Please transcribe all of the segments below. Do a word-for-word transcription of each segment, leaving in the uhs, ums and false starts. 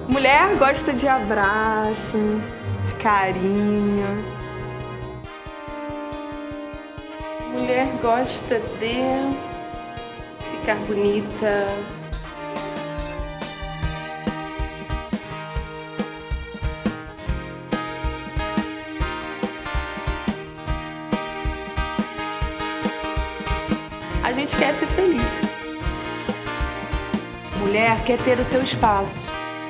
Mulher gosta de abraço, de carinho. Mulher gosta de ficar bonita. A gente quer ser feliz. Mulher quer ter o seu espaço.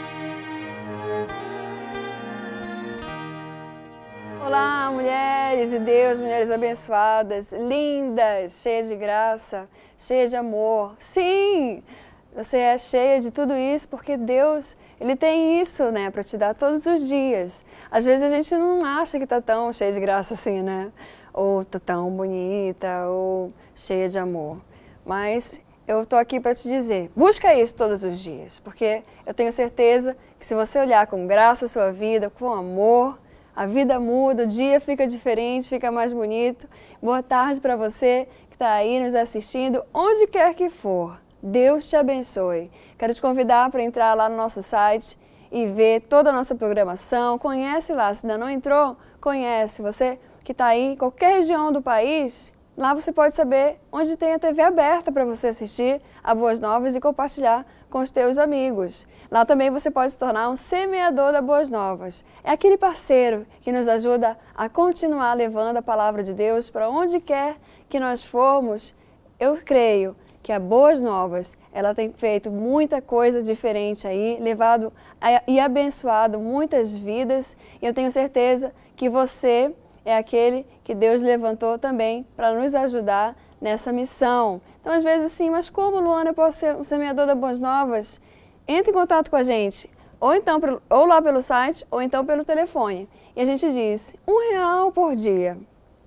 Olá, mulheres de Deus, mulheres abençoadas, lindas, cheias de graça, cheias de amor. Sim, você é cheia de tudo isso porque Deus, Ele tem isso, né, para te dar todos os dias. Às vezes a gente não acha que tá tão cheia de graça assim, né? Ou tá tão bonita, ou cheia de amor. Mas eu tô aqui para te dizer, busca isso todos os dias, porque eu tenho certeza que se você olhar com graça a sua vida, com amor, a vida muda, o dia fica diferente, fica mais bonito. Boa tarde para você que está aí nos assistindo, onde quer que for. Deus te abençoe. Quero te convidar para entrar lá no nosso site e ver toda a nossa programação. Conhece lá, se ainda não entrou, conhece. Você que está aí em qualquer região do país, lá você pode saber onde tem a T V aberta para você assistir a Boas Novas e compartilhar com os teus amigos. Lá também você pode se tornar um semeador da Boas Novas. É aquele parceiro que nos ajuda a continuar levando a palavra de Deus para onde quer que nós formos. Eu creio que a Boas Novas, ela tem feito muita coisa diferente aí, levado a, e abençoado muitas vidas, e eu tenho certeza que você é aquele que Deus levantou também para nos ajudar nessa missão. Então, às vezes, assim, mas como, Luana, eu posso ser um semeador da Boas Novas? Entre em contato com a gente, ou, então, ou lá pelo site, ou então pelo telefone. E a gente diz, um real por dia.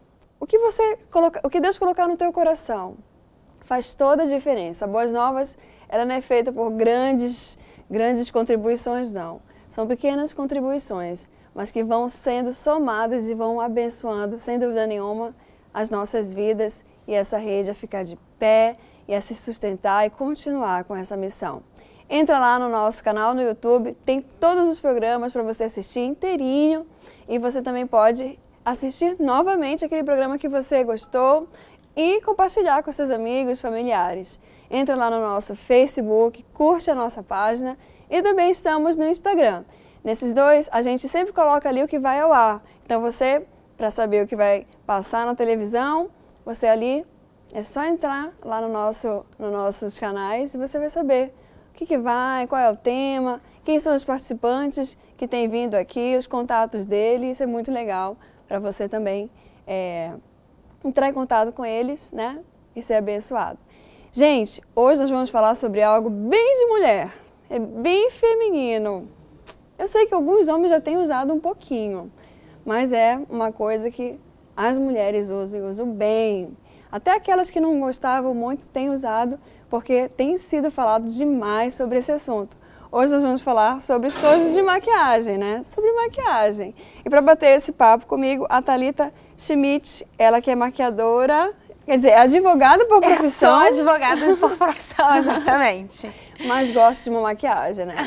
O que, você coloca, o que Deus colocar no teu coração faz toda a diferença. A Boas Novas, ela não é feita por grandes, grandes contribuições, não. São pequenas contribuições, mas que vão sendo somadas e vão abençoando, sem dúvida nenhuma, as nossas vidas e essa rede a ficar de pé e a se sustentar e continuar com essa missão. Entra lá no nosso canal no YouTube, tem todos os programas para você assistir inteirinho e você também pode assistir novamente aquele programa que você gostou e compartilhar com seus amigos, familiares. Entra lá no nosso Facebook, curte a nossa página e também estamos no Instagram. Nesses dois, a gente sempre coloca ali o que vai ao ar. Então você, para saber o que vai passar na televisão, você ali, é só entrar lá no nosso, nos nossos canais e você vai saber o que, que vai, qual é o tema, quem são os participantes que têm vindo aqui, os contatos deles. Isso é muito legal para você também é, entrar em contato com eles, né, e ser abençoado. Gente, hoje nós vamos falar sobre algo bem de mulher, é bem feminino. Eu sei que alguns homens já têm usado um pouquinho, mas é uma coisa que as mulheres usam e usam bem. Até aquelas que não gostavam muito têm usado, porque tem sido falado demais sobre esse assunto. Hoje nós vamos falar sobre estojos de maquiagem, né? Sobre maquiagem. E para bater esse papo comigo, a Thalita Schmidt, ela que é maquiadora, quer dizer, é advogada por profissão. Eu sou advogada por profissão, exatamente. Mas gosto de uma maquiagem, né?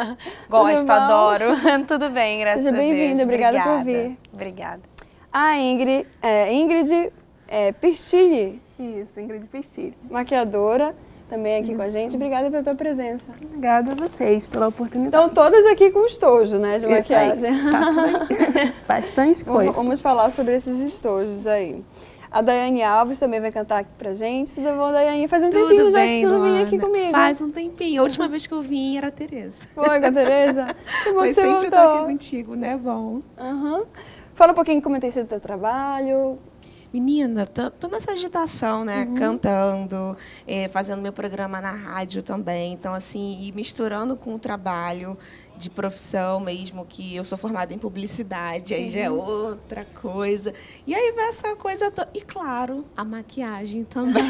Gosto, adoro. Tudo bem, graças Seja a Deus. Seja bem-vinda, obrigada, obrigada por vir. Obrigada. A Ingrid, é, Ingrid é, Pistilli. Isso, Ingrid Pistilli. Maquiadora, também aqui Isso. com a gente. Obrigada pela tua presença. Obrigada a vocês pela oportunidade. Então, todas aqui com estojo, né, de maquiagem. Tá, tudo aí. Bastante coisa. Vamos falar sobre esses estojos aí. A Daiane Alves também vai cantar aqui pra gente. Tudo bom, Daiane? Faz um Tudo tempinho já bem, que tu não vinha Luana. aqui comigo. Faz um tempinho. A última vez que eu vim era a Tereza. Foi com a Tereza? Que bom Mas que você sempre voltou. tô aqui contigo, né? Bom. Uhum. Fala um pouquinho como tem sido o teu trabalho. Menina, tô, tô nessa agitação, né? Uhum. Cantando, é, fazendo meu programa na rádio também. Então, assim, e misturando com o trabalho de profissão mesmo, que eu sou formada em publicidade, aí uhum. já é outra coisa. E aí vai essa coisa toda. E, claro, a maquiagem também.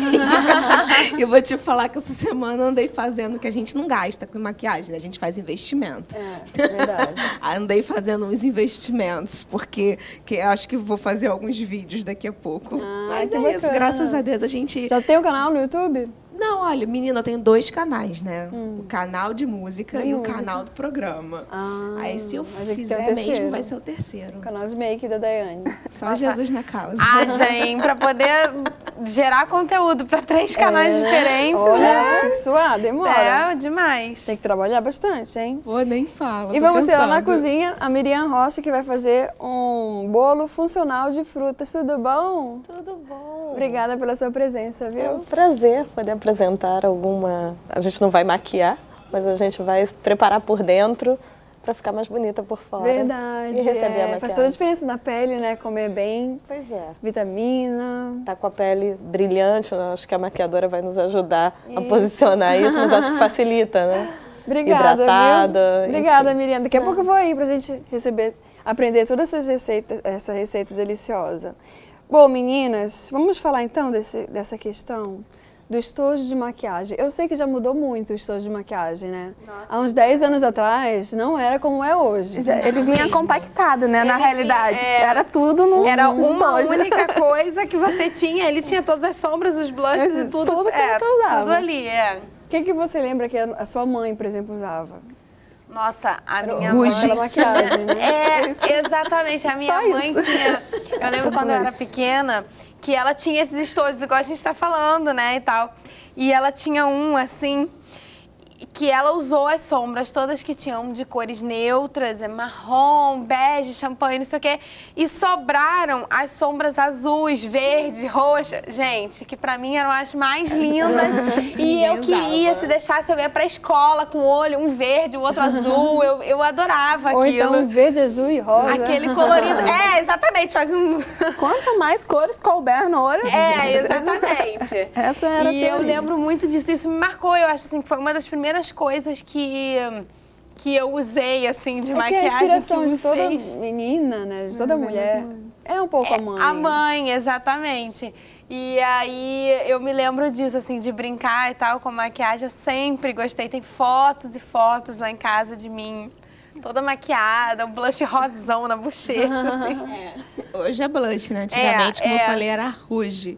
Eu vou te falar que essa semana andei fazendo, que a gente não gasta com maquiagem, né? A gente faz investimento. É, verdade. Andei fazendo uns investimentos, porque que eu acho que vou fazer alguns vídeos daqui a pouco. Ah, Mas é bacana. isso, graças a Deus a gente... Já tem o canal no YouTube? Não, olha, menina, eu tenho dois canais, né? Hum. O canal de música De e música. o canal do programa. Ah, Aí se eu mas tem que ter fizer o terceiro. mesmo, vai ser o terceiro. O canal de make da Daiane. Só Jesus na causa. Ah, gente, pra poder gerar conteúdo pra três canais É, diferentes, olha, né? tem que suar, demora. É, demais. Tem que trabalhar bastante, hein? Pô, nem fala. E tô vamos ter lá na pensando. cozinha a Miriam Rocha, que vai fazer um bolo funcional de frutas. Tudo bom? Tudo bom. Obrigada pela sua presença, É um viu? prazer poder apresentar alguma... A gente não vai maquiar, mas a gente vai se preparar por dentro para ficar mais bonita por fora. Verdade. E receber a é, maquiagem. faz toda a diferença na pele, né? Comer bem, Pois é. vitamina. Tá com a pele brilhante, né? Acho que a maquiadora vai nos ajudar a posicionar isso, mas acho que facilita, né? Obrigada, Hidratada, viu? Obrigada, enfim. Miriam. Daqui a pouco eu vou aí pra gente receber, aprender todas essas receitas, essa receita deliciosa. Bom, meninas, vamos falar então desse, dessa questão do estojo de maquiagem. Eu sei que já mudou muito o estojo de maquiagem, né? Há uns dez anos atrás não era como é hoje. Já- Ele vinha compactado, né? Na Ele realidade. vinha- é. Era tudo no Era no uma estojo. única coisa que você tinha. Ele tinha todas as sombras, os blushes Esse- e tudo. tudo que é, você usava. Tudo ali, é. O que, que você lembra que a a sua mãe, por exemplo, usava? Nossa, a minha Rouge. mãe... Pela maquiagem, né? É, exatamente. A minha Só mãe tinha... Eu lembro quando eu era pequena que ela tinha esses estojos, igual a gente tá falando, né, e tal. E ela tinha um, assim, que ela usou as sombras todas que tinham de cores neutras, é marrom, bege, champanhe, não sei o quê, e sobraram as sombras azuis, verde, roxa, gente, que pra mim eram as mais lindas. E eu queria, se deixasse, eu ia pra escola com um olho, um verde, o outro azul, eu, eu adorava Ou aquilo. então verde, azul e rosa. Aquele colorido. É, exatamente, faz um... Quanto mais cores couber no olho, É, exatamente. essa era a E eu teoria. lembro muito disso, isso me marcou, eu acho assim, que foi uma das primeiras coisas que, que eu usei, assim, de É que maquiagem. a inspiração que me de toda fez... menina, né? De toda mulher. É um pouco a mãe. A mãe, exatamente. E aí eu me lembro disso, assim, de brincar e tal com maquiagem, eu sempre gostei. Tem fotos e fotos lá em casa de mim, toda maquiada, um blush rosão na bochecha, assim. Hoje é blush, né? Antigamente, É, como é. eu falei, era rouge.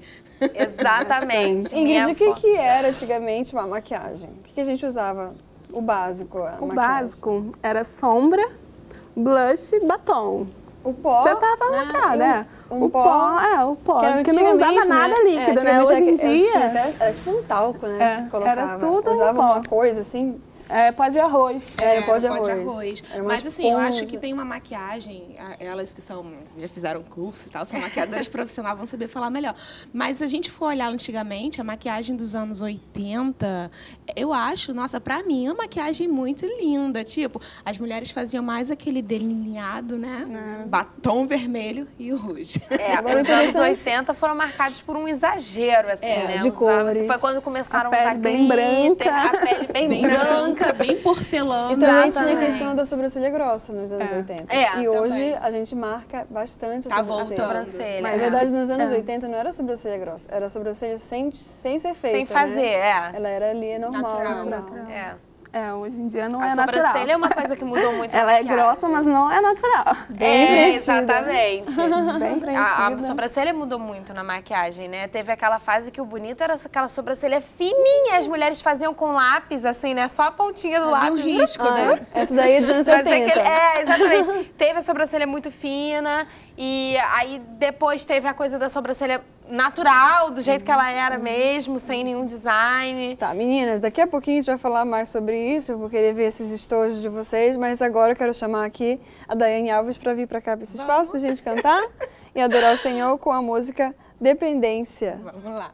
Exatamente. Ingrid, Minha o que, foto. que era antigamente uma maquiagem? O que, que a gente usava? O básico, a O maquiagem. básico era sombra, blush e batom. O pó, Você tava né? maquiada, é. Um o pó, é, o pó. Que, era Que não usava antigamente, nada né? líquido, É, né? antigamente Hoje em era- dia, tinha até- era tipo um talco, né? É, que colocava. era tudo Usava no pó. uma coisa assim. é pó de arroz. Era pó de pó de arroz. arroz. Era uma Mas assim, eu acho esponja. que tem uma maquiagem, a- elas que são, já fizeram curso e tal, são maquiadoras profissionais, vão saber falar melhor. Mas se a gente for olhar antigamente, a maquiagem dos anos oitenta, eu acho, nossa, pra mim, é uma maquiagem muito linda. Tipo, as mulheres faziam mais aquele delineado, né? Batom vermelho e rouge. É, Agora, os anos interessante- oitenta foram marcados por um exagero, assim, É, né? de Usava- cores. Foi quando começaram A pele a usar bem glitter, branca. a pele bem, Bem branca. branca, bem porcelana. E também tinha a Exatamente. questão da sobrancelha grossa nos anos oitenta. É, e também. hoje a gente marca bastante a Tá sobrancelha. voltando. Sobrancelha. Na é. verdade, nos anos oitenta não era sobrancelha grossa, era sobrancelha sem, sem ser feita. Sem fazer, né? é. Ela era ali normal, Natural. natural. É. É, hoje em dia não A é sobrancelha natural. é uma coisa que mudou muito. na Ela é maquiagem. grossa, mas não é natural. Bem É, preenchida. exatamente. Bem preenchida. A, a sobrancelha mudou muito na maquiagem, né? Teve aquela fase que o bonito era aquela sobrancelha fininha, as mulheres faziam com lápis, assim, né? Só a pontinha do Fazia um lápis. risco, né? Ah, essa daí é dos anos Fazia setenta. aquele- é, exatamente. Teve a sobrancelha muito fina e aí depois teve a coisa da sobrancelha natural, do jeito que ela era mesmo, sem nenhum design. Tá, meninas, daqui a pouquinho a gente vai falar mais sobre isso, eu vou querer ver esses estojos de vocês, mas agora eu quero chamar aqui a Daiane Alves para vir para cá, para esse espaço, pra gente cantar e adorar o Senhor com a música Dependência. Vamos lá.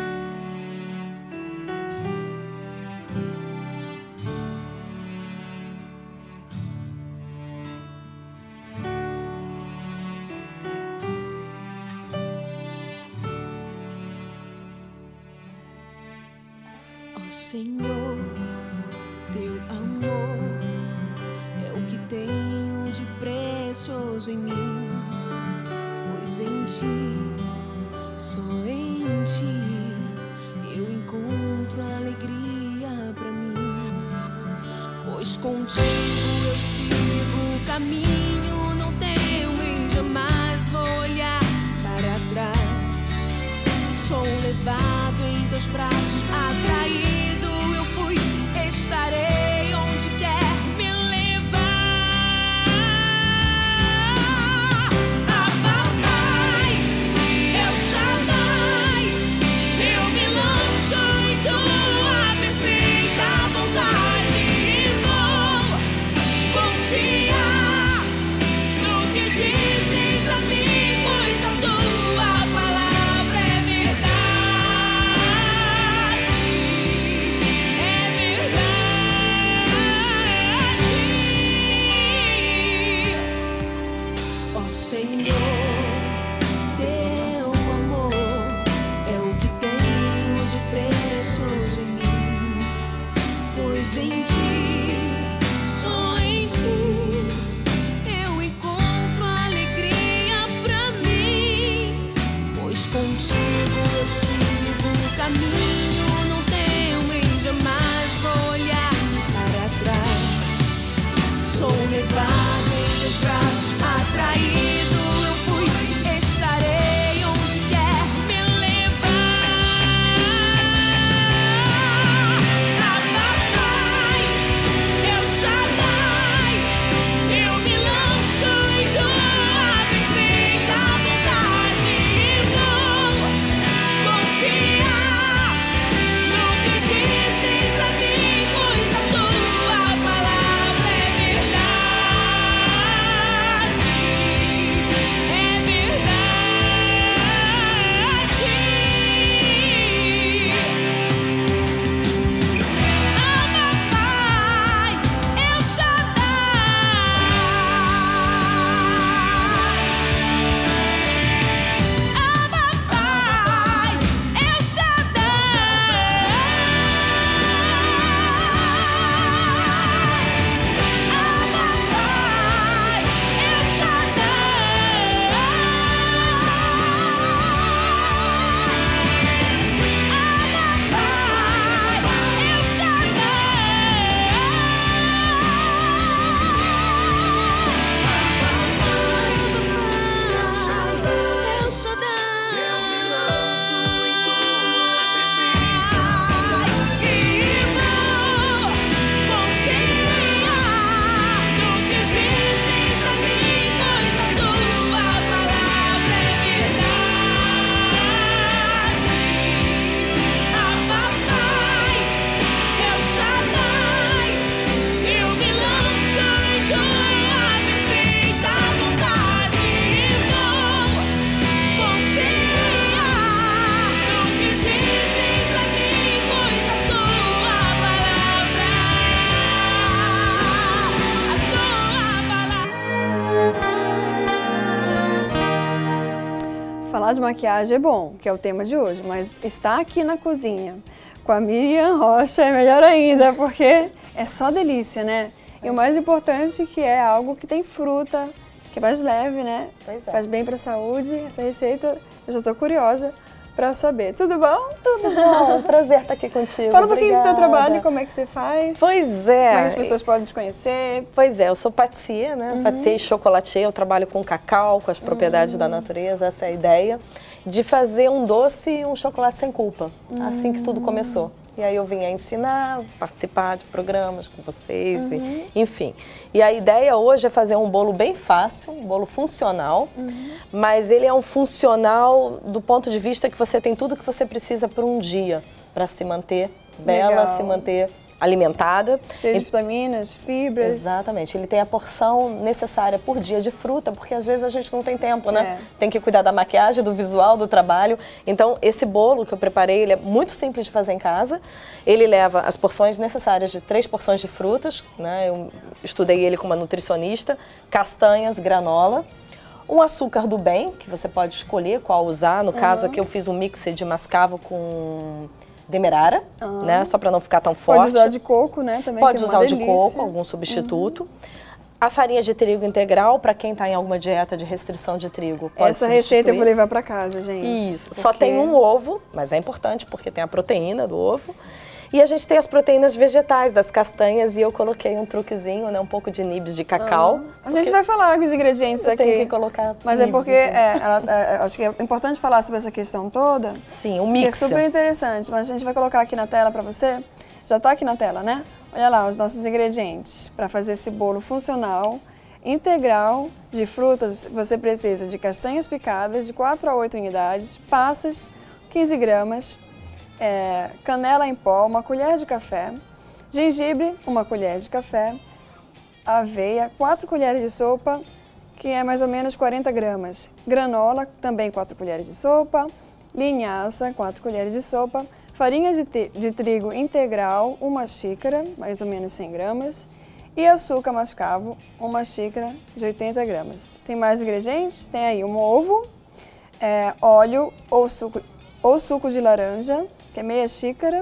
Ó Senhor, teu amor é o que tenho de precioso em mim, pois em ti, só em ti, eu encontro alegria pra mim, pois contigo eu sigo o caminho, não temo e jamais vou olhar para trás. Sou levado em teus braços, atraído seus braços atraído, eu fui, estarei onde quer me levar. Papai, El Shaddai, eu me lanço em tua perfeita vontade e vou confiar no que dizes a mim, pois a tua palavra é verdade, é verdade. Papai, El Shaddai, eu me lanço em tua perfeita vontade e vou confiar no que dizes a mim, pois a tua palavra é Falar de maquiagem é bom, que é o tema de hoje, mas estar aqui na cozinha com a Miriam Rocha é melhor ainda, porque é só delícia, né? E o mais importante que é algo que tem fruta, que é mais leve, né? Pois é. Faz bem para a saúde. Essa receita, eu já estou curiosa para saber. Tudo bom? Tudo bom, prazer estar aqui contigo. Fala um pouquinho do teu Obrigada. trabalho, como é que você faz. Pois é. Como é que as pessoas podem te conhecer. Pois é, eu sou patissier, né? Uhum. Patissier e chocolatier, eu trabalho com cacau, com as propriedades uhum. da natureza, essa é a ideia, de fazer um doce e um chocolate sem culpa, uhum. assim que tudo começou. E aí eu vinha ensinar, participar de programas com vocês, uhum. e, enfim. E a ideia hoje é fazer um bolo bem fácil, um bolo funcional, uhum. mas ele é um funcional do ponto de vista que você tem tudo que você precisa por um dia, para se manter bela, Legal. se manter alimentada. Cheio de e, vitaminas, fibras. Exatamente. Ele tem a porção necessária por dia de fruta, porque às vezes a gente não tem tempo, né? É. Tem que cuidar da maquiagem, do visual, do trabalho. Então, esse bolo que eu preparei, ele é muito simples de fazer em casa. Ele leva as porções necessárias de três porções de frutas, né? Eu estudei ele com uma nutricionista, castanhas, granola, um açúcar do bem, que você pode escolher qual usar. No uhum. caso aqui eu fiz um mix de mascavo com demerara, uhum. né? Só para não ficar tão forte. Pode usar de coco, né? Também, Pode que é usar uma o de delícia. coco, algum substituto. Uhum. A farinha de trigo integral, para quem está em alguma dieta de restrição de trigo, pode Essa receita eu vou levar para casa, gente. Isso. Porque... Só tem um ovo, mas é importante porque tem a proteína do ovo. E a gente tem as proteínas vegetais, das castanhas, e eu coloquei um truquezinho, né? Um pouco de nibs de cacau. Ah, a gente vai falar os ingredientes aqui. Tem que colocar Mas nibs, é porque então. é, ela, é, acho que é importante falar sobre essa questão toda. Sim, um mix. É super interessante, mas a gente vai colocar aqui na tela para você. Já está aqui na tela, né? Olha lá os nossos ingredientes para fazer esse bolo funcional, integral, de frutas. Você precisa de castanhas picadas de quatro a oito unidades, passas, quinze gramas, É, canela em pó, uma colher de café, gengibre, uma colher de café, aveia, quatro colheres de sopa, que é mais ou menos quarenta gramas, granola, também quatro colheres de sopa, linhaça, quatro colheres de sopa, farinha de, de trigo integral, uma xícara, mais ou menos cem gramas, e açúcar mascavo, uma xícara de oitenta gramas. Tem mais ingredientes? Tem aí um ovo, é, óleo ou suco, ou suco de laranja, que é meia xícara.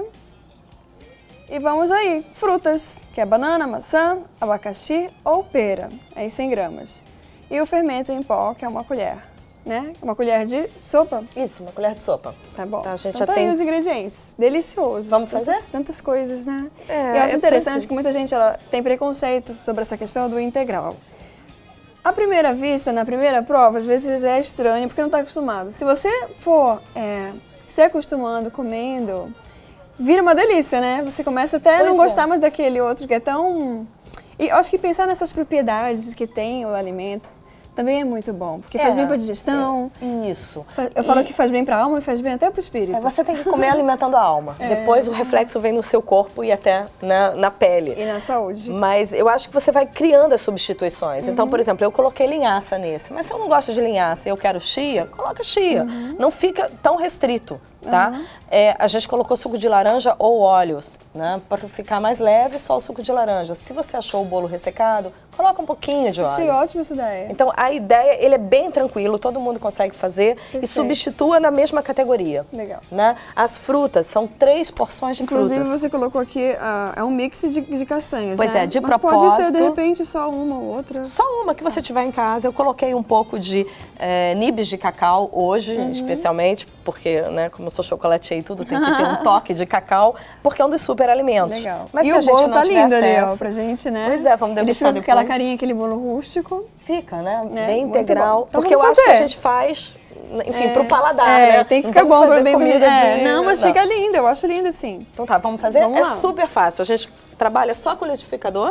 E vamos aí, frutas, que é banana, maçã, abacaxi ou pera, aí cem gramas. E o fermento em pó, que é uma colher, né? Uma colher de sopa. Isso, uma colher de sopa. Tá bom. Tá, a gente então já tá tem aí os ingredientes, deliciosos. Vamos tantas, fazer? Tantas coisas, né? É, e eu acho é interessante tranquilo. que muita gente ela tem preconceito sobre essa questão do integral. À primeira vista, na primeira prova, às vezes é estranho porque não está acostumado. Se você for é, se acostumando, comendo, vira uma delícia, né? Você começa até a não Pois é. gostar mais daquele outro que é tão... E eu acho que pensar nessas propriedades que tem o alimento também é muito bom, porque faz É, bem para a digestão. Isso. Eu falo E- que faz bem para a alma e faz bem até para o espírito. É, você tem que comer alimentando a alma. Depois o reflexo vem no seu corpo e até na, na pele. E na saúde. Mas eu acho que você vai criando as substituições. Então, por exemplo, eu coloquei linhaça nesse. Mas se eu não gosto de linhaça e eu quero chia, coloca chia. Não fica tão restrito, tá? É, a gente colocou suco de laranja ou óleos, né? Para ficar mais leve, só o suco de laranja. Se você achou o bolo ressecado, coloca um pouquinho de Achei óleo. ótima essa ideia. Então, a ideia, ele é bem tranquilo, todo mundo consegue fazer e Perfeito. substitua na mesma categoria. Legal. Né? As frutas, são três porções de Inclusive, frutas. você colocou aqui, ah, é um mix de, de castanhas, Pois né? é, de Mas pode ser, de propósito- repente, só uma ou outra. Só uma que você tiver em casa. Eu coloquei um pouco de eh, nibs de cacau hoje, Uhum. especialmente, porque, né, como eu sou chocolatier e tudo, tem que ter um toque de cacau, porque é um dos super alimentos. Legal. Mas e se o a gente bolo não tá tiver lindo ali, ó, acesso- pra gente, né? Pois é, vamos Ele degustar fica com aquela depois. carinha, aquele bolo rústico. Fica, né? Né? Bem Muito integral. bom. Então porque eu vamos acho que a fazer. gente faz, enfim, É, pro paladar, é, né? tem que Não ficar vamos bom fazer pra bem comida é, de... Não, mas não. fica lindo, eu acho lindo assim. Então tá, vamos fazer? Vamos é lá. super fácil. A gente trabalha só com o liquidificador.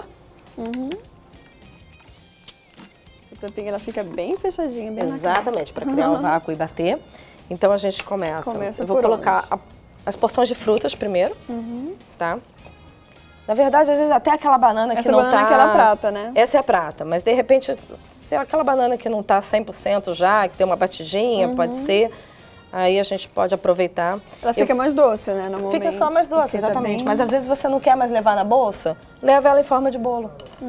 A tampinha ela fica bem fechadinha, bem na cara. Exatamente, para criar o vácuo e bater. Então a gente começa. Começa Eu vou por colocar onde? a- as porções de frutas primeiro, tá? Na verdade, às vezes até aquela banana que Essa não banana tá... é aquela prata, né? Essa é a prata, mas de repente, se é aquela banana que não tá cem por cento já, que tem uma batidinha, pode ser, aí a gente pode aproveitar. Ela fica mais doce, né, normalmente. Fica só mais doce, porque tá exatamente. bem- Mas às vezes você não quer mais levar na bolsa, leva ela em forma de bolo.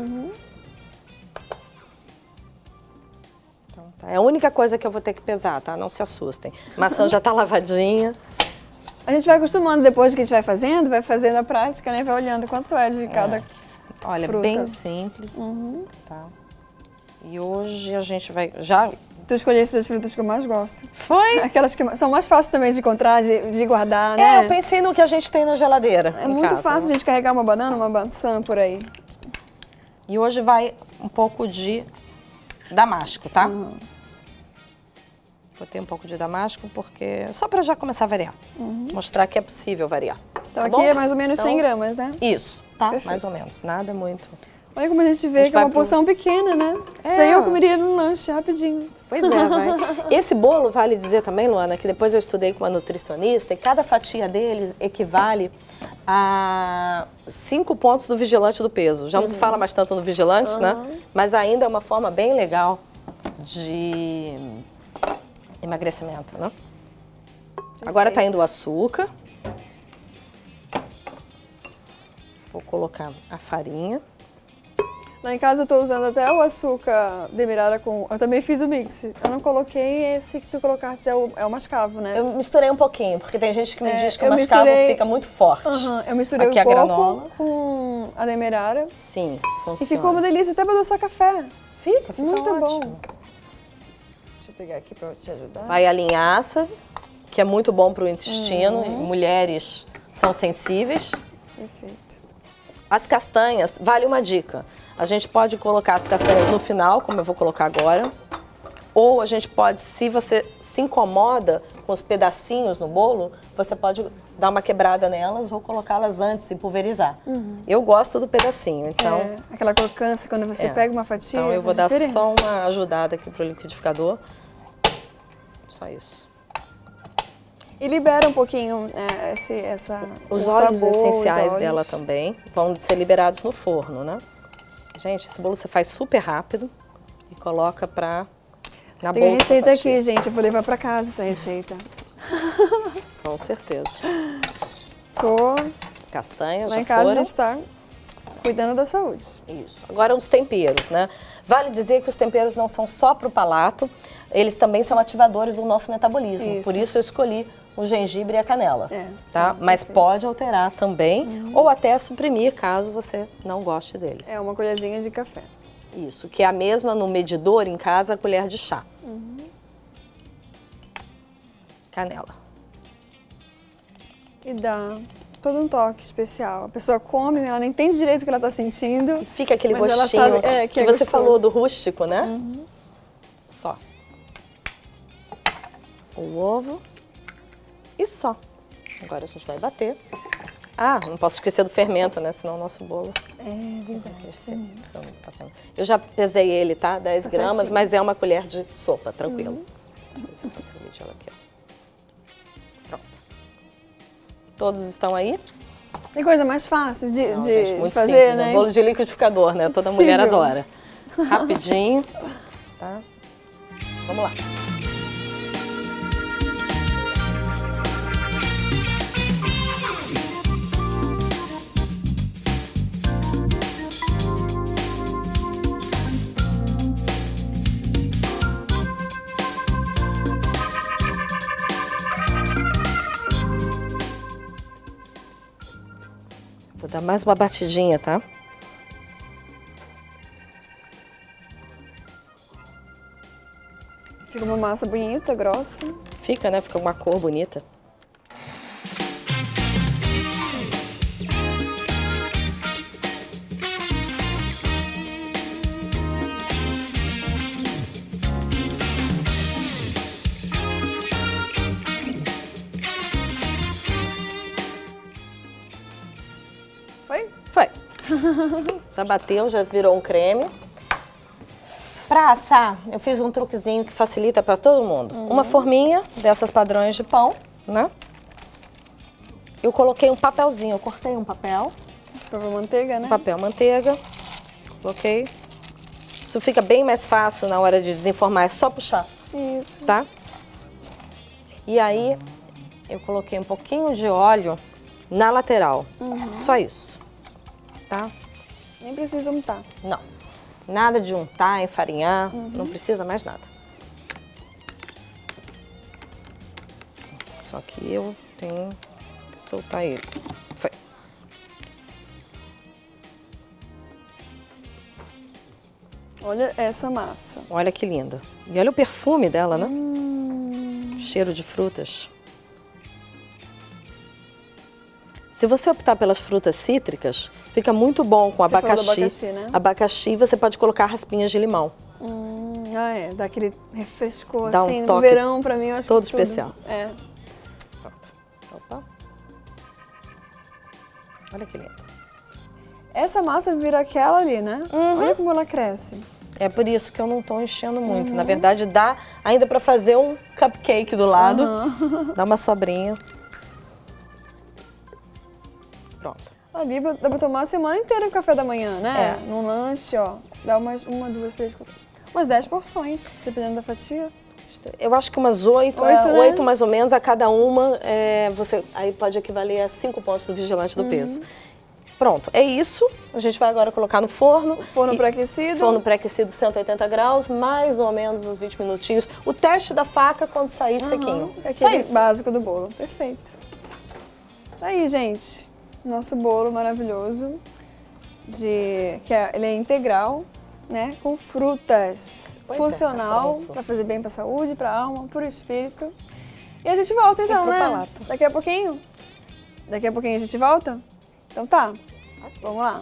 Então, tá. É a única coisa que eu vou ter que pesar, tá? Não se assustem. Maçã já tá lavadinha. A gente vai acostumando depois que a gente vai fazendo, vai fazendo a prática, né? Vai olhando quanto é de cada... Olha, Fruta. bem simples, tá? E hoje a gente vai... Já Tu escolheste as frutas que eu mais gosto. foi? Aquelas que são mais fáceis também de encontrar, de, de guardar, É, né? eu pensei no que a gente tem na geladeira. É em muito casa, fácil a né? gente carregar uma banana, uma maçã por aí. E hoje vai um pouco de damasco, tá? Botei um pouco de damasco porque... Só para já começar a variar. Mostrar que é possível variar. Então tá aqui bom? é mais ou menos cem Então, gramas, né? Isso, tá? Perfeito. Mais ou menos. Nada muito... Olha como a gente vê A gente que é vai uma pro- porção pequena, né? Isso É. daí eu comeria no lanche rapidinho. Pois é, vai. Esse bolo, vale dizer também, Luana, que depois eu estudei com uma nutricionista e cada fatia dele equivale a cinco pontos do vigilante do peso. Já não se fala mais tanto no vigilante, né? Mas ainda é uma forma bem legal de emagrecimento, né? Agora tá indo o açúcar. Vou colocar a farinha. Lá em casa eu tô usando até o açúcar demerara com... Eu também fiz o mix. Eu não coloquei esse que tu colocaste, é o, é o mascavo, né? Eu misturei um pouquinho, porque tem gente que me É, diz que eu o mascavo misturei- fica muito forte. Aham, eu misturei Aqui um a pouco granola. com a demerara. Sim, funciona. E ficou uma delícia até pra adoçar café. Fica, fica Muito ótimo. bom. Deixa eu pegar aqui pra te ajudar. Vai a linhaça, que é muito bom para o intestino. E mulheres são sensíveis. Perfeito. As castanhas, vale uma dica. A gente pode colocar as castanhas no final, como eu vou colocar agora. Ou a gente pode, se você se incomoda com os pedacinhos no bolo, você pode dar uma quebrada nelas ou colocá-las antes e pulverizar. Eu gosto do pedacinho, então... É, aquela crocância quando você É. pega uma fatia. Então eu vou faz dar diferença. só uma ajudada aqui pro liquidificador. Só isso. E libera um pouquinho é, esse, essa, Os o óleos sabor, os essenciais óleos. dela também vão ser liberados no forno, né? Gente, esse bolo você faz super rápido e coloca pra na Tem a bolsa. receita fatia. aqui, gente. Eu vou levar pra casa essa receita. Com certeza. Tô... Castanha, Lá já em casa foram. a gente tá cuidando da saúde. Isso. Agora os temperos, né? Vale dizer que os temperos não são só para o palato, eles também são ativadores do nosso metabolismo. Isso. Por isso eu escolhi o gengibre e a canela. É, Tá? sim, Mas perfeito. pode alterar também, ou até suprimir caso você não goste deles. É uma colherzinha de café. Isso, que é a mesma no medidor em casa, a colher de chá. Canela. E dá todo um toque especial. A pessoa come, ela não entende direito o que ela está sentindo. E fica aquele mas gostinho ela sabe, é, que, que é você gostoso. falou do rústico, né? Uhum. Só. O ovo e só. Agora a gente vai bater. Ah, não posso esquecer do fermento, né? Senão o nosso bolo... É verdade. Você não tá vendo. Eu já pesei ele, tá? dez Tá gramas, certinho. mas é uma colher de sopa, tranquilo. Uhum. Se eu consigo medir ela aqui, ó. Pronto. Todos estão aí? Tem coisa mais fácil de, Não, de, gente, de muito fazer, simples, né? Bolo de liquidificador, né? Toda Impossível. mulher adora. Rapidinho, tá? Vamos lá. Vou dar mais uma batidinha, tá? Fica uma massa bonita, grossa. Fica, né? Fica uma cor bonita. Foi? Foi. Já bateu, já virou um creme. Para assar, eu fiz um truquezinho que facilita para todo mundo. Uhum. Uma forminha dessas padrões de pão, né? Eu coloquei um papelzinho, eu cortei um papel. Papel manteiga, né? Papel manteiga. Coloquei. Isso fica bem mais fácil na hora de desenformar, é só puxar, Isso. tá? E aí, eu coloquei um pouquinho de óleo na lateral. Uhum. Só isso, tá? Nem precisa untar. Não. Nada de untar, enfarinhar, uhum. Não precisa mais nada. Só que eu tenho que soltar ele. Foi. Olha essa massa. Olha que linda. E olha o perfume dela, né? Hum. Cheiro de frutas. Se você optar pelas frutas cítricas, fica muito bom com Você abacaxi. falou do abacaxi, né? Abacaxi, você pode colocar raspinhas de limão. Hum, ah, é. Dá aquele refrescor Dá um assim. No toque verão, pra mim, eu acho todo que tudo. especial. É. Pronto. Opa. Olha que lindo. Essa massa vira aquela ali, né? Uhum. Olha como ela cresce. É por isso que eu não estou enchendo muito. Uhum. Na verdade, dá ainda para fazer um cupcake do lado. Uhum. Dá uma sobrinha. Pronto. Ali dá pra tomar a semana inteira o café da manhã, né? É. Num lanche, ó. Dá umas uma, duas, três, quatro, umas dez porções, dependendo da fatia. Eu acho que umas oito, oito, né? oito mais ou menos a cada uma. É, você, aí pode equivaler a cinco pontos do vigilante do uhum. peso. Pronto, é isso. A gente vai agora colocar no forno. Forno pré-aquecido. Forno pré-aquecido, cento e oitenta graus, mais ou menos uns vinte minutinhos. O teste da faca quando sair uhum. sequinho. É aquele básico do bolo. Perfeito. Tá aí, gente. Nosso bolo maravilhoso. De, que é, ele é integral, né? Com frutas. Pois funcional, é, tá para fazer bem para a saúde, para a alma, para o espírito. E a gente volta então, né? Palato. Daqui a pouquinho? Daqui a pouquinho a gente volta? Então tá, vamos lá.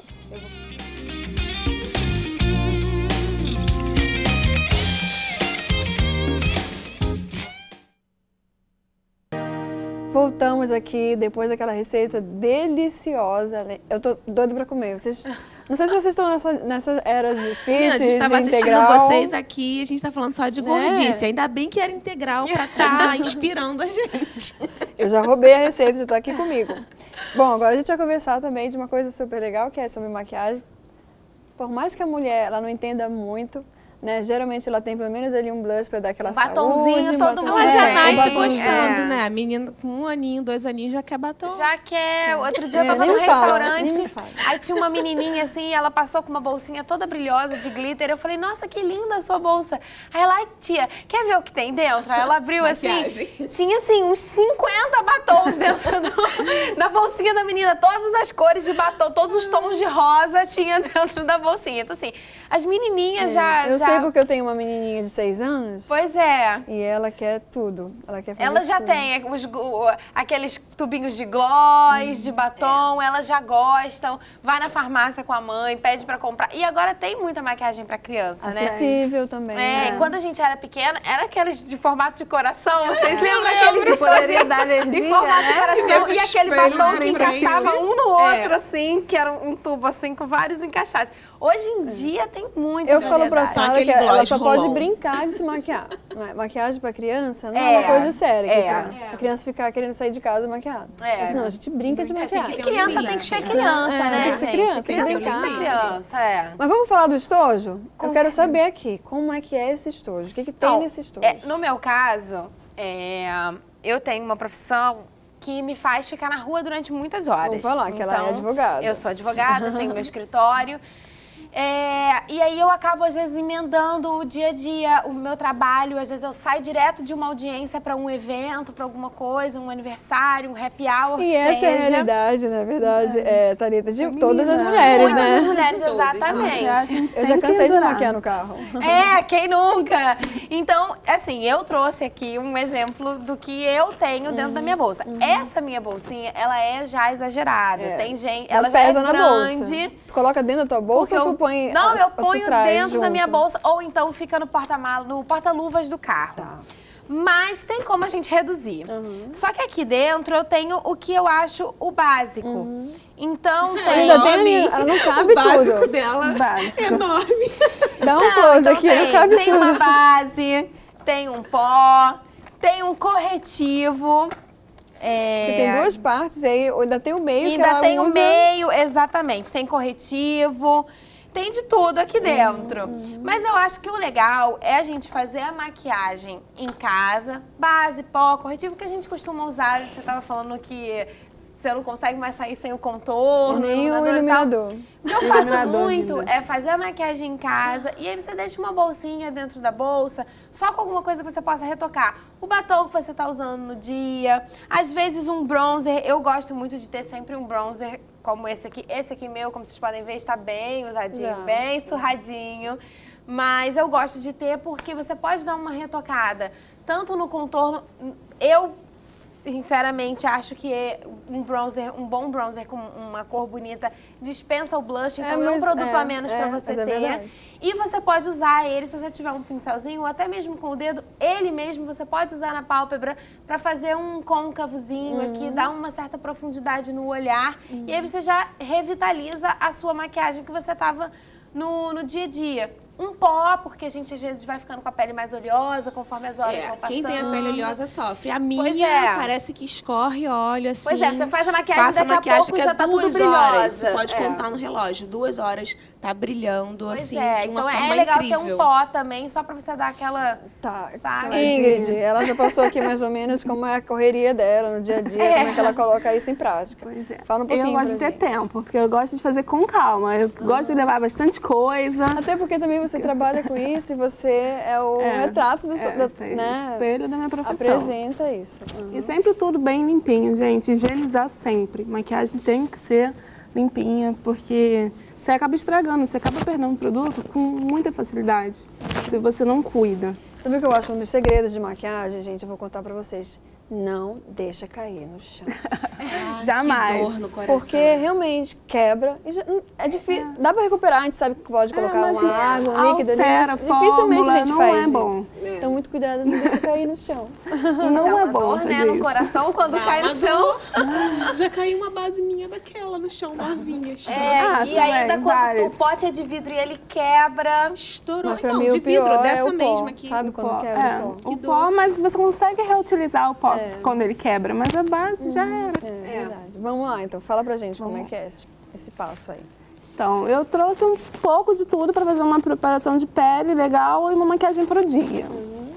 Voltamos aqui depois daquela receita deliciosa. Eu tô doida pra comer. Vocês, não sei se vocês estão nessa, nessa era de fit, a gente estava assistindo integral. Vocês aqui, a gente tá falando só de gordice. É. Ainda bem que era integral pra estar tá inspirando a gente. Eu já roubei a receita, já tá aqui comigo. Bom, agora a gente vai conversar também de uma coisa super legal, que é sobre maquiagem. Por mais que a mulher ela não entenda muito, né? Geralmente ela tem pelo menos ali um blush pra dar aquela um batonzinho, saúde. todo mundo Ela já é, nasce um gostando, é. né? A menina com um aninho, dois aninhos já quer batom. Já quer. Outro dia eu É, tava nem no me fala, restaurante, nem me fala. aí tinha uma menininha assim, ela passou com uma bolsinha toda brilhosa de glitter. Eu falei, nossa, que linda a sua bolsa. Aí ela, ai, tia, quer ver o que tem dentro? Aí ela abriu assim, tinha assim uns cinquenta batons dentro do, da bolsinha da menina. Todas as cores de batom, todos os tons de rosa tinha dentro da bolsinha. Então assim, as menininhas É, já, eu já sei porque eu tenho uma menininha de seis anos. Pois é. E ela quer tudo. Ela quer fazer Ela já tudo. tem os, o- aqueles tubinhos de gloss, de batom, elas já gostam. Vai na farmácia com a mãe, pede pra comprar. E agora tem muita maquiagem pra criança, né? Acessível também. É, né? e quando a gente era pequena, era aqueles de formato de coração. Vocês lembram daqueles Que poderia dar alergia, de formato de né? coração? Vinha com E aquele espelho batom na que frente. encaixava um no outro, É. assim, que era um tubo assim com vários encaixados. Hoje em dia tem muita Eu falo pra variedade. Sara Aquele que ela gloss só pode rolon. brincar de se maquiar. Ma- Maquiagem pra criança não é, É, uma coisa séria. Que é. tá. A criança ficar querendo sair de casa maquiada. É. Mas não, a gente brinca de maquiagem. ter um Criança tem que limite. ser criança, É, né, tem que ser gente? criança, tem que criança brincar. tem que ser criança, é. Mas vamos falar do estojo? Eu quero saber aqui, como é que é esse estojo? O que, que tem Então, nesse estojo? é, no meu caso, é, eu tenho uma profissão que me faz ficar na rua durante muitas horas. Vamos falar que ela é Então, advogada. Eu sou advogada, tenho meu escritório. É, e aí eu acabo, às vezes, emendando o dia a dia, o meu trabalho. Às vezes eu saio direto de uma audiência para um evento, para alguma coisa, um aniversário, um happy hour. E essa é a seja. realidade, na verdade, é, Thalita, de todas as mulheres, Muitas né? mulheres, exatamente. Eu já Tem que cansei de durar. maquiar no carro. É, quem nunca? Então, assim, eu trouxe aqui um exemplo do que eu tenho dentro da minha bolsa. Essa minha bolsinha, ela é já exagerada. É. Tem gente, Ela ela já pesa é na grande. bolsa. Tu coloca dentro da tua bolsa Porque ou tu eu- põe Não, a- eu ou tu ponho traz dentro da minha junto? bolsa ou então fica no porta-malas, no porta-luvas do carro. Tá. Mas tem como a gente reduzir. Só que aqui dentro eu tenho o que eu acho o básico. Então tem... Ainda tem Enorme. ali, ela não cabe O básico tudo. dela Básico. é enorme. Dá um Não, close então aqui, tem, não cabe tem tudo. uma base, tem um pó, tem um corretivo. é, Porque tem duas partes, e aí ainda tem o meio que ainda ela tem o usa. meio, exatamente. Tem corretivo, tem de tudo aqui dentro. Mas eu acho que o legal é a gente fazer a maquiagem em casa, base, pó, corretivo que a gente costuma usar. Você estava falando que você não consegue mais sair sem o contorno. Nem o e tal. iluminador. O que eu faço Iluminador, muito lindo. é fazer a maquiagem em casa e aí você deixa uma bolsinha dentro da bolsa, só com alguma coisa que você possa retocar. O batom que você está usando no dia, às vezes um bronzer. Eu gosto muito de ter sempre um bronzer como esse aqui. Esse aqui meu, como vocês podem ver, está bem usadinho, Já. bem surradinho. Mas eu gosto de ter porque você pode dar uma retocada, tanto no contorno. Eu sinceramente, acho que um bronzer, um bom bronzer com uma cor bonita dispensa o blush, então é, um mas produto é, a menos é, pra você mas é ter. verdade. E você pode usar ele, se você tiver um pincelzinho, ou até mesmo com o dedo, ele mesmo você pode usar na pálpebra pra fazer um côncavozinho Uhum. aqui, dar uma certa profundidade no olhar. E aí você já revitaliza a sua maquiagem que você tava no, no dia a dia. Um pó, porque a gente às vezes vai ficando com a pele mais oleosa conforme as horas É, vão passando. quem tem a pele oleosa sofre. A Pois minha é. parece que escorre óleo assim. Pois é, você faz a maquiagem, Faça a daqui a maquiagem pouco que já é tá tudo duas horas. brilhosa. Você pode É. contar no relógio. Duas horas tá brilhando Pois assim é, de uma então forma é legal incrível. ter um pó também, só pra você dar aquela... Tá. Sabe? Ingrid, ela já passou aqui mais ou menos como é a correria dela no dia a dia, É. como é que ela coloca isso em prática. Pois é. Fala um pouquinho eu gosto de pra ter gente. tempo, porque eu gosto de fazer com calma. Eu gosto de levar bastante coisa. Até porque também você trabalha com isso e você é o É, retrato do, é, da, sei, né? espelho da minha profissão. Apresenta isso. Uhum. E sempre tudo bem limpinho, gente. Higienizar sempre. Maquiagem tem que ser limpinha, porque você acaba estragando, você acaba perdendo o produto com muita facilidade, se você não cuida. Sabe o que eu acho que um dos segredos de maquiagem, gente? Eu vou contar pra vocês. Não deixa cair no chão. Jamais. Que dor no coração. Porque realmente quebra. E já- hum, é difícil. Dá pra recuperar, a gente sabe que pode colocar mas uma é, água, um líquido ali. altera Mas a dificilmente a fórmula, gente não faz é bom. isso. Então, muito cuidado, não deixa cair no chão. Não Dá é uma bom dor, fazer né, no isso. coração quando Dá cai uma no chão. Já caiu uma base minha daquela no chão, novinha. Estourou. É, Ah, e também, ainda quando vários. o pote é de vidro e ele quebra. Estourou. Mas pra Não, mim de o pior vidro, é dessa o pó, mesma aqui. sabe? O Quando pó, quebra é, o pó. o pó, mas você consegue reutilizar o pó quando ele quebra, mas a base já era. É, verdade. Vamos lá, então. Fala pra gente como é que é esse, esse passo aí. Então, eu trouxe um pouco de tudo para fazer uma preparação de pele legal e uma maquiagem pro dia.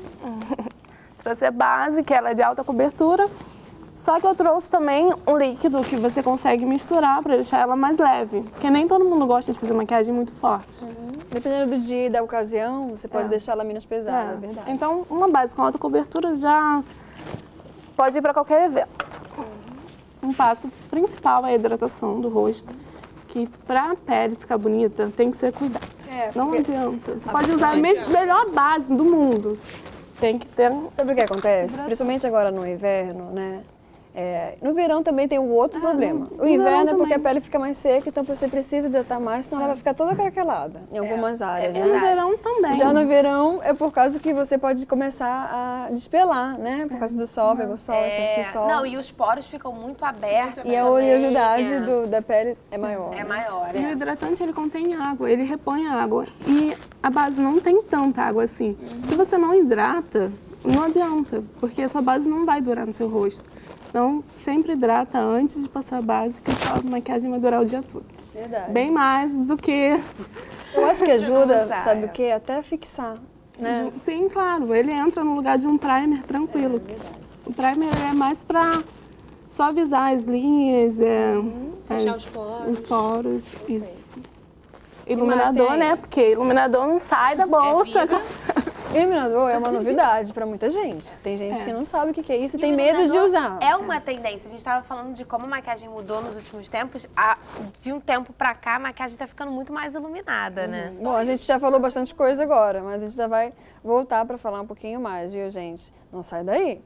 Trouxe a base, que ela é de alta cobertura, só que eu trouxe também um líquido que você consegue misturar para deixar ela mais leve, porque nem todo mundo gosta de fazer maquiagem muito forte. Dependendo do dia e da ocasião, você pode É. deixar ela menos pesada, é, É. verdade. Então, uma base com alta cobertura já pode ir para qualquer evento. Um passo principal é a hidratação do rosto, que para a pele ficar bonita tem que ser cuidado. É, É, Não porque- adianta. Você pode usar a me- melhor base do mundo. Tem que ter... Sabe o que acontece? Principalmente agora no inverno, né? É, no verão também tem um outro problema. no- O no inverno verão é porque a também. pele fica mais seca, então você precisa hidratar mais, senão ela vai ficar toda craquelada em algumas áreas, E no né? verão também. Já no verão é por causa que você pode começar a despelar, né? Por causa do sol, pega o sol, excesso de sol. Não, e os poros ficam muito abertos. E a também, oleosidade é. do- da pele é maior. É né? maior, E o é. hidratante, ele contém água, ele repõe água. E a base não tem tanta água assim. Se você não hidrata, não adianta, porque a sua base não vai durar no seu rosto. Então, sempre hidrata antes de passar a base, que a sua maquiagem vai durar o dia todo. Verdade. Bem mais do que... Eu acho que ajuda, usar, sabe é. o quê? Até fixar, né? Sim, claro. Ele entra no lugar de um primer tranquilo. o primer é mais para suavizar as linhas, é, Fechar as- os poros. os poros, isso. mais Iluminador, tem? né? Porque iluminador não sai da bolsa. vira. Iluminador é uma novidade para muita gente. Tem gente que não sabe o que que é isso e tem medo de usar. É uma tendência. A gente estava falando de como a maquiagem mudou nos últimos tempos. A- de um tempo pra cá, a maquiagem está ficando muito mais iluminada, né? Bom, a gente já falou bastante coisa agora, mas a gente já vai voltar para falar um pouquinho mais, viu, gente? Não sai daí.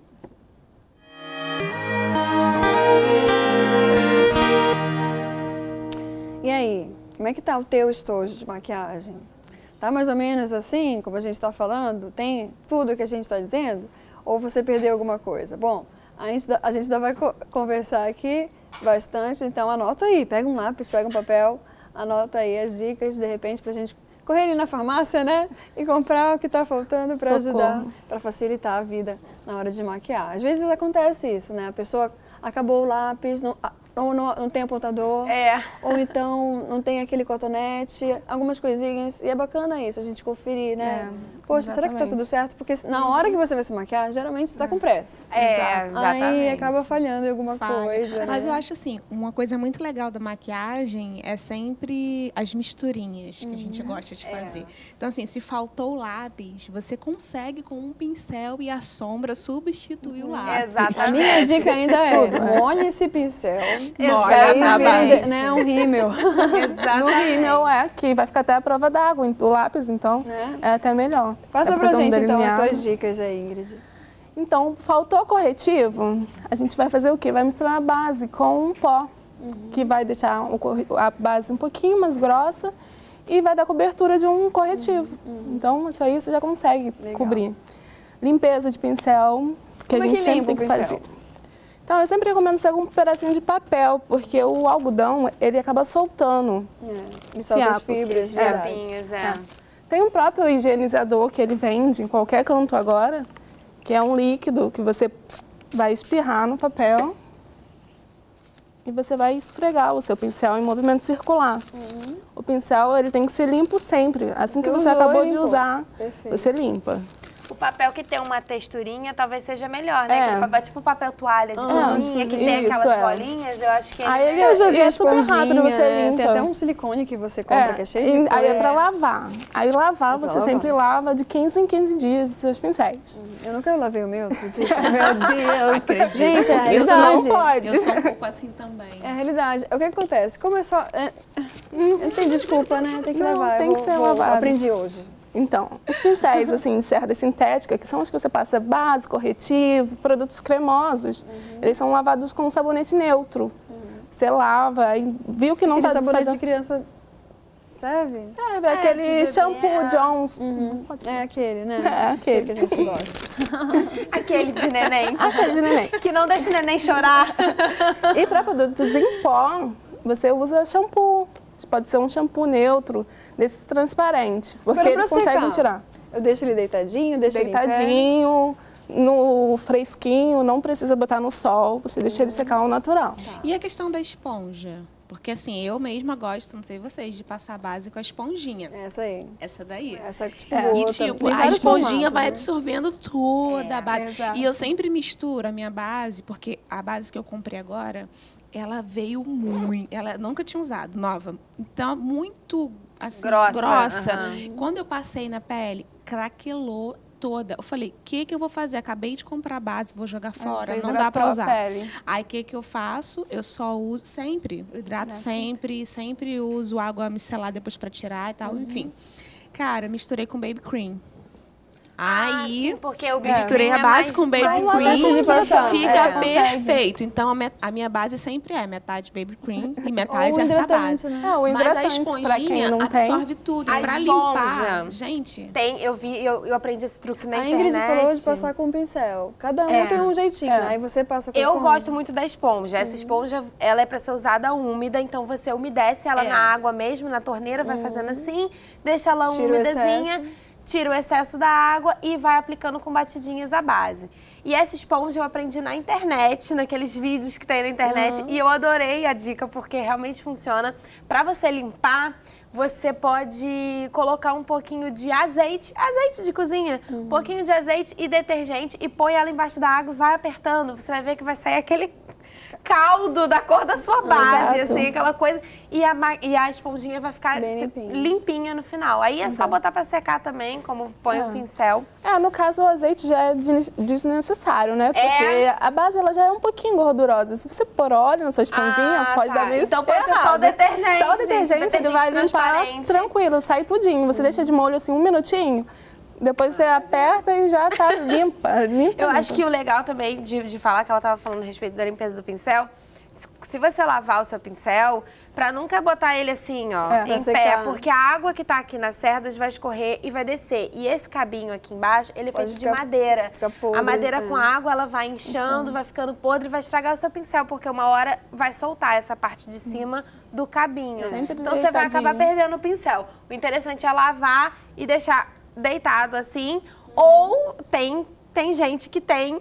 E aí, como é que tá o teu estojo de maquiagem? Tá mais ou menos assim, como a gente está falando? Tem tudo que a gente está dizendo? Ou você perdeu alguma coisa? Bom, a gente, dá- a gente ainda vai co- conversar aqui bastante, então anota aí, pega um lápis, pega um papel, anota aí as dicas, de repente, pra gente correr ali na farmácia, né? E comprar o que tá faltando para Socorro. ajudar, para facilitar a vida na hora de maquiar. Às vezes acontece isso, né? A pessoa acabou o lápis, não, a- ou não, não tem apontador, É. ou então não tem aquele cotonete, algumas coisinhas. E é bacana isso, a gente conferir, né? É, Poxa, será que tá exatamente. tudo certo? Porque na hora que você vai se maquiar, geralmente você tá com pressa. É, exatamente. Aí acaba falhando em alguma Falha. coisa, Mas né? eu acho assim, uma coisa muito legal da maquiagem é sempre as misturinhas que a gente gosta de fazer. Então, assim, se faltou o lápis, você consegue com um pincel e a sombra substituir o lápis. Exatamente. A minha dica ainda é, molhe esse pincel, Molha aí na vira um, base. de- né, um rímel. No rímel é que vai ficar até a prova d'água, o lápis, então Né? é até melhor. Passa Dá pra fazer um gente, então, as delineado. tuas dicas aí, Ingrid. Então, faltou corretivo, a gente vai fazer o quê? Vai misturar a base com um pó, que vai deixar o corre- a base um pouquinho mais grossa e vai dar cobertura de um corretivo. Então, isso aí você já consegue Legal. cobrir. Limpeza de pincel, que Como a é gente que sempre limpa tem o que pincel? fazer. Então, eu sempre recomendo usar um pedacinho de papel, porque o algodão, ele acaba soltando. É, e solta as Fiapos. fibras, É. verdade. Pinhos, é. É. Tem um próprio higienizador que ele vende em qualquer canto agora, que é um líquido que você vai espirrar no papel e você vai esfregar o seu pincel em movimento circular. O pincel, ele tem que ser limpo sempre. Assim que Você você usou, acabou de limpou. usar, Perfeito. você limpa. O papel que tem uma texturinha talvez seja melhor, né? É. Aquele papel, tipo papel toalha de Ah, cozinha, que tem isso, aquelas é. bolinhas, eu acho que ele Aí ele Eu já vi é a super rápido, esponjinha, você né? limpa. Tem até um silicone que você compra que é cheio de e- aí é coisa. pra lavar. Aí lavar, É pra você lavar. sempre lava de quinze em quinze dias os seus pincéis. Eu nunca lavei o meu, acredita? Meu Deus. Acredito. Gente, é a Eu realidade. Não pode. Eu sou um pouco assim também. É a realidade. O que acontece? Como é só... É, não tem desculpa, né? Tem que Não, lavar. tem Eu que vou- ser vou- lavado. Aprendi hoje. Então, os pincéis assim, de cerda sintética, que são os que você passa base, corretivo, produtos cremosos, eles são lavados com sabonete neutro. Você lava e viu que não Aquele está sabonete fazendo... de criança serve? Serve, aquele de bebê, shampoo é. Johnson. Pode- É aquele, né? É, aquele. que a gente gosta. Aquele de neném. Aquele de neném. Que não deixa o neném chorar. E para produtos em pó, você usa shampoo. Pode ser um shampoo neutro, desses transparente, porque Agora, eles pra secar, conseguem tirar. Eu deixo ele deitadinho, deixo ele em pé. Deitadinho, no fresquinho, não precisa botar no sol, você deixa ele secar ao natural. E a questão da esponja? Porque assim, eu mesma gosto, não sei vocês, de passar a base com a esponjinha. Essa aí. Essa daí. Essa tipo É. E outra. tipo, Tem a vários esponjinha formatos, vai né? absorvendo toda a base. exato. E eu sempre misturo a minha base, porque a base que eu comprei agora, ela veio muito. Ela nunca tinha usado, nova. Então, muito assim, Grossa, grossa. aham. Quando eu passei na pele, craquelou toda. Eu falei, o que, que eu vou fazer? Acabei de comprar a base, vou jogar fora, você não dá para hidratou a usar. pele. Aí, o que, que eu faço? Eu só uso sempre. Eu hidrato sempre, sempre uso água micelar depois para tirar e tal, Uhum. enfim. Cara, misturei com baby cream. Ah, Aí, sim, porque o misturei cream a é base mais- com baby mais cream, antes de passar. fica É. perfeito. Então, a, me- a minha base sempre é metade baby cream e metade Ou essa hidratante, base. né? É, o Mas a hidratante, pra quem esponjinha não tem. absorve tudo. A Pra esponja. limpar, gente... Tem, eu vi, eu, eu aprendi esse truque na A internet. Ingrid falou de passar com pincel. Cada um É. tem um jeitinho, É. né? Aí você passa com Eu esponja. gosto muito da esponja. Essa esponja, ela é pra ser usada úmida, então você umedece ela É. na água mesmo, na torneira, vai fazendo assim, deixa ela Tira o umidazinha, excesso. tira o excesso da água e vai aplicando com batidinhas a base. E essa esponja eu aprendi na internet, naqueles vídeos que tem na internet, e eu adorei a dica porque realmente funciona. Pra você limpar, você pode colocar um pouquinho de azeite, azeite de cozinha, um pouquinho de azeite e detergente e põe ela embaixo da água e vai apertando. Você vai ver que vai sair aquele caldo da cor da sua base, Exato. assim, aquela coisa. E a, ma- e a esponjinha vai ficar Bem se- limpinha. limpinha no final. Aí é só botar pra secar também, como põe o pincel. É, no caso o azeite já é des- desnecessário, né? Porque a base ela já é um pouquinho gordurosa. Se você pôr óleo na sua esponjinha, Ah, pode tá. dar meio Então pode ser só o errado. detergente, Só o gente, detergente, ele vai detergente limpar transparente. tranquilo, sai tudinho. Você deixa de molho assim um minutinho, depois você aperta e já tá limpa. limpa Eu acho limpa. que o legal também de, de falar que ela tava falando a respeito da limpeza do pincel, se- se você lavar o seu pincel, pra nunca botar ele assim, ó, É, em pra pé, secar. porque a água que tá aqui nas cerdas vai escorrer e vai descer. E esse cabinho aqui embaixo, ele é Pode feito ficar- de madeira. fica podre, a madeira é. com a água, ela vai inchando, vai ficando podre e vai estragar o seu pincel, porque uma hora vai soltar essa parte de cima do cabinho. Sempre Então você vai deitadinho. acabar perdendo o pincel. O interessante é lavar e deixar deitado assim, ou tem, tem gente que tem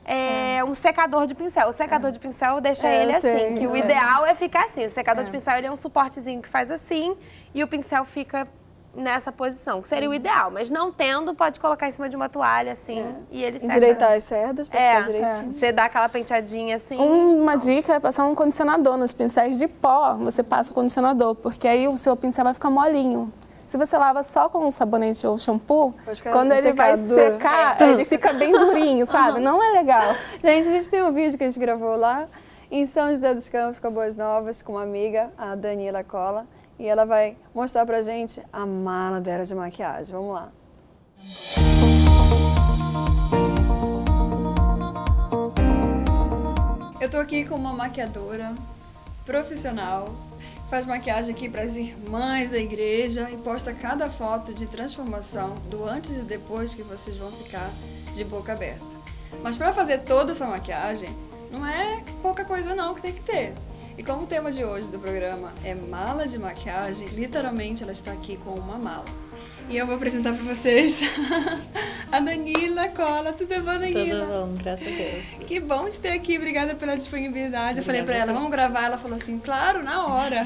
é, um secador de pincel. O secador de pincel deixa É, ele eu assim, sei, que o é. ideal é ficar assim. O secador de pincel ele é um suportezinho que faz assim e o pincel fica nessa posição, que seria o ideal. Mas não tendo, pode colocar em cima de uma toalha assim e ele seca. Endireitar as cerdas pra É, ficar direitinho. você dá aquela penteadinha assim. Uma dica é passar um condicionador nos pincéis de pó. Você passa o condicionador, porque aí o seu pincel vai ficar molinho. Se você lava só com um sabonete ou shampoo, Pode ficar quando ele vai secado, duro. secar, ele fica bem durinho, sabe? Não é legal. Gente, a gente tem um vídeo que a gente gravou lá em São José dos Campos, com a Boas Novas, com uma amiga, a Daniela Cola. E ela vai mostrar pra gente a mala dela de maquiagem. Vamos lá. Eu tô aqui com uma maquiadora profissional, faz maquiagem aqui para as irmãs da igreja e posta cada foto de transformação do antes e depois que vocês vão ficar de boca aberta. Mas para fazer toda essa maquiagem, não é pouca coisa não que tem que ter. E como o tema de hoje do programa é mala de maquiagem, literalmente ela está aqui com uma mala. E eu vou apresentar para vocês a Danila Cola. Tudo bom, Danila? Tudo bom, graças a Deus. Que bom te ter aqui, obrigada pela disponibilidade. Eu falei pra ela, vamos gravar? Ela falou assim, claro, na hora.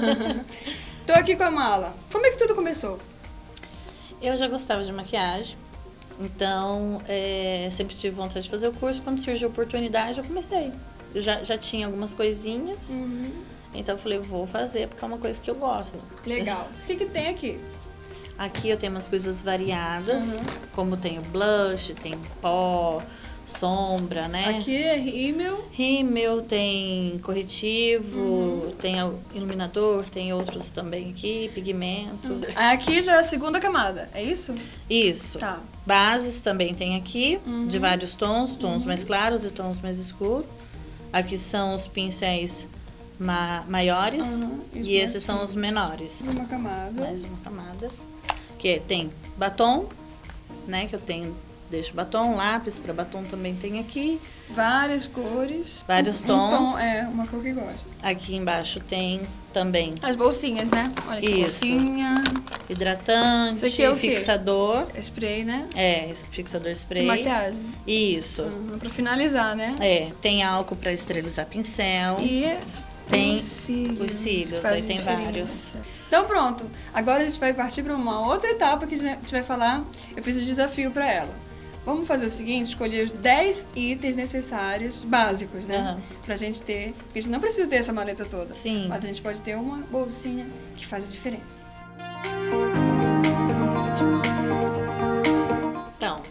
Tô aqui com a mala. Como é que tudo começou? Eu já gostava de maquiagem, então é, sempre tive vontade de fazer o curso. Quando surgiu a oportunidade, eu comecei. Eu já, já tinha algumas coisinhas, então eu falei, vou fazer porque é uma coisa que eu gosto. Legal. O que que tem aqui? Aqui eu tenho umas coisas variadas, como tenho blush, tem pó, sombra, né? Aqui é rímel. Rímel, tem corretivo, tem iluminador, tem outros também aqui, pigmento. Aqui já é a segunda camada, é isso? Isso. Tá. Bases também tem aqui, de vários tons, tons mais claros e tons mais escuros. Aqui são os pincéis ma maiores Uhum, e os e mais esses são os menores. Uma camada. Mais uma camada. Que tem batom, né? Que eu tenho, deixo batom, lápis para batom também tem aqui. Várias cores. Vários Um tons. tom, é, uma cor que gosta. Aqui embaixo tem também As bolsinhas, né? Olha que Isso. bolsinha. hidratante, Isso aqui é o quê? fixador. Spray, né? É, esse fixador spray. De maquiagem. Isso. Uhum, pra finalizar, né? É, tem álcool para esterilizar pincel. E Tem os cílios. os cílios, que aí fazem tem diferença. vários. Então pronto, agora a gente vai partir para uma outra etapa que a gente vai falar. Eu fiz um desafio para ela. Vamos fazer o seguinte, escolher os dez itens necessários, básicos, né? Aham. Pra gente ter, porque a gente não precisa ter essa maleta toda. Sim. Mas a gente pode ter uma bolsinha que faz a diferença. Então,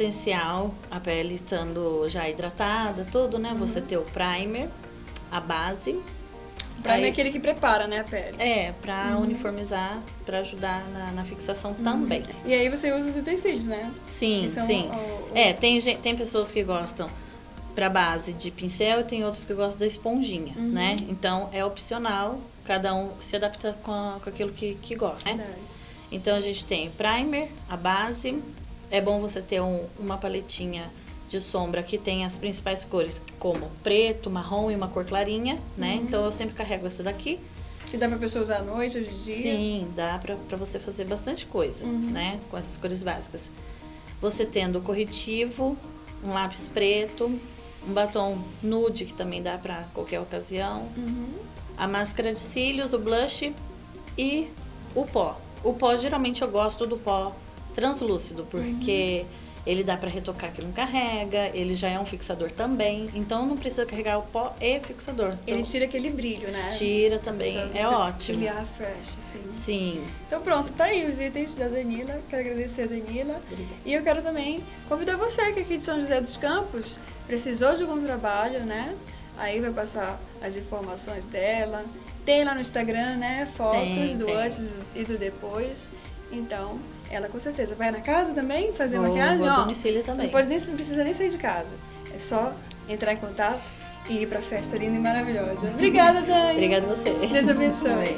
essencial, a pele estando já hidratada, tudo, né? Você ter o primer, a base. O primer Aí- é aquele que prepara, né, a pele. É, pra uniformizar, pra ajudar na, na fixação também. E aí você usa os utensílios, né? Sim, Que são sim. o- o- É, tem, gen- tem pessoas que gostam pra base de pincel e tem outros que gostam da esponjinha, né? Então é opcional, cada um se adapta com, a- com aquilo que, que gosta, né? Então a gente tem o primer, a base. É bom você ter um- uma paletinha de sombra que tem as principais cores, como preto, marrom e uma cor clarinha, né? Então eu sempre carrego essa daqui. Que dá pra pessoa usar à noite, hoje em dia. Sim, dá pra, pra você fazer bastante coisa, né? Com essas cores básicas. Você tendo o corretivo, um lápis preto, um batom nude, que também dá pra qualquer ocasião. A máscara de cílios, o blush e o pó. O pó, geralmente eu gosto do pó translúcido, porque ele dá pra retocar que não carrega, ele já é um fixador também, então não precisa carregar o pó e fixador. Ele Então, tira aquele brilho, né? tira também, Pessoa é fica- ótimo. Aquele ar fresh, assim. Sim. Então pronto, tá aí os itens da Danila. Quero agradecer a Danila. E eu quero também convidar você que aqui de São José dos Campos precisou de algum trabalho, né? Aí vai passar as informações dela. Tem lá no Instagram, né? Fotos Tem, do tem. antes e do depois. Então, ela com certeza vai na casa também fazer Vou- maquiagem, vou a ó. domicílio também. Não, pode nem, não precisa nem sair de casa. É só entrar em contato e ir pra festa linda e maravilhosa. Obrigada, Dani. Obrigada a você. Deus abençoe. Amém.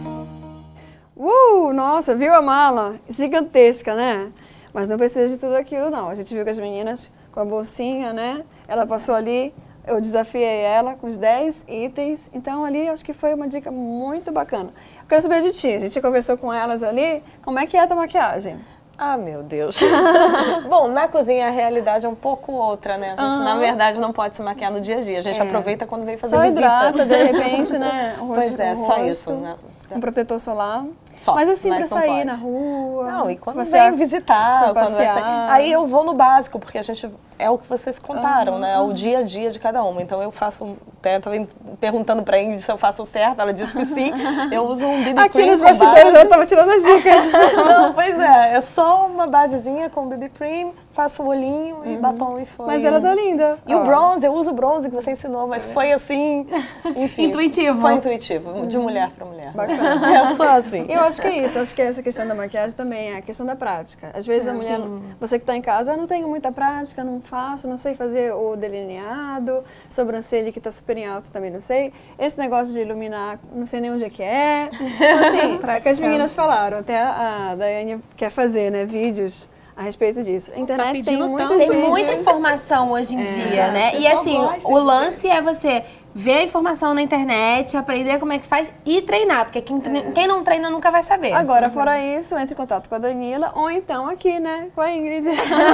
Uh, nossa, viu a mala? Gigantesca, né? Mas não precisa de tudo aquilo, não. A gente viu que as meninas com a bolsinha, né? Ela passou ali, eu desafiei ela com os dez itens. Então, ali, acho que foi uma dica muito bacana. Eu quero saber de ti. A gente conversou com elas ali. Como é que é a tua maquiagem? Ah, meu Deus. Bom, na cozinha a realidade é um pouco outra, né? A gente, na verdade, não pode se maquiar no dia a dia. A gente aproveita quando vem fazer Só visita. hidrata, de repente, né? O rosto, Pois é, o só rosto, isso, né? Um protetor solar. Só, Mas assim, mas pra não sair pode. na rua. Não, e quando passear, vem visitar, pra quando vai sair, passear. aí eu vou no básico, porque a gente é o que vocês contaram, né? É o dia a dia de cada uma. Então eu faço, até eu tava perguntando pra Ingrid se eu faço certo, ela disse que sim. Eu uso um B B Aqui cream nos com bastidores base. ela tava tirando as dicas. Não, pois é, é só uma basezinha com B B cream, faço o olhinho e batom e foi. Mas ela tá linda. E Ó. o bronze, eu uso o bronze que você ensinou, mas foi assim, enfim. Intuitivo. Foi intuitivo, de mulher pra mulher. Bacana. É só assim. Eu acho que é isso, eu acho que essa questão da maquiagem também é a questão da prática. Às vezes a mulher, você que está em casa, eu não tenho muita prática, não faço, não sei fazer o delineado, sobrancelha que está super em alta também não sei. Esse negócio de iluminar, não sei nem onde é que é. Então, assim, que as meninas falaram, até a, a Daiane quer fazer, né, vídeos a respeito disso. A internet tem pedindo muitos tanto. Tem vídeos. muita informação hoje em dia, né? E pessoal assim, gosta o de lance é você ver a informação na internet, aprender como é que faz e treinar, porque quem, tre- quem não treina nunca vai saber. Agora, fora isso, entre em contato com a Danila ou então aqui, né, com a Ingrid.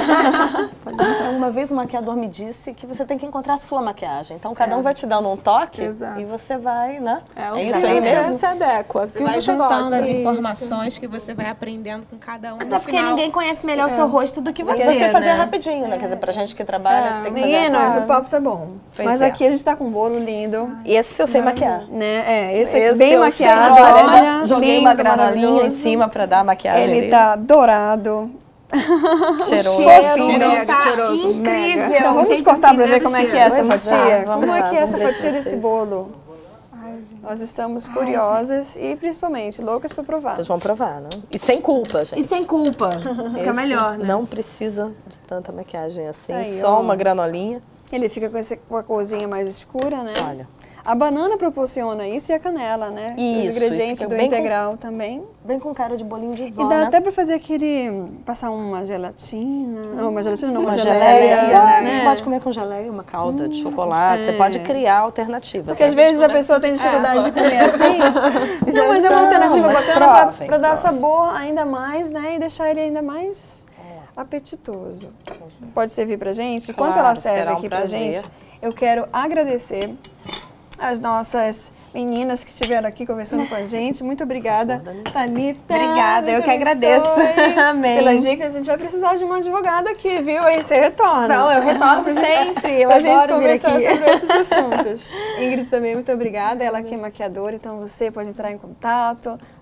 Uma vez o maquiador me disse que você tem que encontrar a sua maquiagem. Então cada um vai te dando um toque Exato. e você vai, né? É, o É que isso aí você mesmo. se adequa. Você vai juntando as informações que você vai aprendendo com cada um. Até No porque final, ninguém conhece melhor o seu rosto do que você, Você tem que fazer né? rapidinho, né? Quer dizer, pra gente que trabalha, você tem que fazer Meninas, rápido. o papo tá bom. Pois Mas é. aqui a gente tá com um bolo lindo. E esse eu sei maquiar. Né? É, esse, aqui Esse bem eu maquiado, sei, olha, joguei lindo, uma granolinha em maravilhoso. cima pra dar a maquiagem Ele dele. tá dourado. Cheiroso. Fofinho, cheiroso. mega Tá cheiroso, incrível. mega. Então vamos Gente, cortar pra ver incrível como é que é essa cheiro. fatia. Pois é, Como vamos é lá, que é essa vamos ver fatia se desse vocês- bolo? Nós estamos curiosas e principalmente loucas pra provar. Vocês vão provar, né? E sem culpa, gente. E sem culpa. Isso que é melhor, né? Não precisa de tanta maquiagem assim, Aí, só ó. uma granolinha. Ele fica com, esse, com a corzinha mais escura, né? Olha. A banana proporciona isso e a canela, né? Isso, Os ingredientes fica do bem com- integral também. Bem com cara de bolinho de vó, E dá né? até pra fazer aquele... Passar uma gelatina... Não, uma gelatina não, uma, Uma geleia. geleia. né? Você pode comer com geleia, uma calda de chocolate. Você pode criar alternativas. Porque né? às vezes a pessoa tem dificuldade de comer assim. Não, mas é uma estão, alternativa mas bacana pra, provem, pra dar provem. sabor ainda mais, né? E deixar ele ainda mais apetitoso. Você pode servir pra gente? Enquanto Claro, ela serve será um aqui pra prazer. gente, eu quero agradecer as nossas meninas que estiveram aqui conversando com a gente. Muito obrigada, Thalita. Obrigada, Deus eu que te agradeço. abençoe. Amém. Pelas dicas, a gente vai precisar de uma advogada aqui, viu? Aí você retorna. Não, eu retorno sempre. Eu Pra gente adoro vir conversar aqui. sobre outros assuntos. Ingrid também, muito obrigada. Ela aqui é maquiadora, então você pode entrar em contato.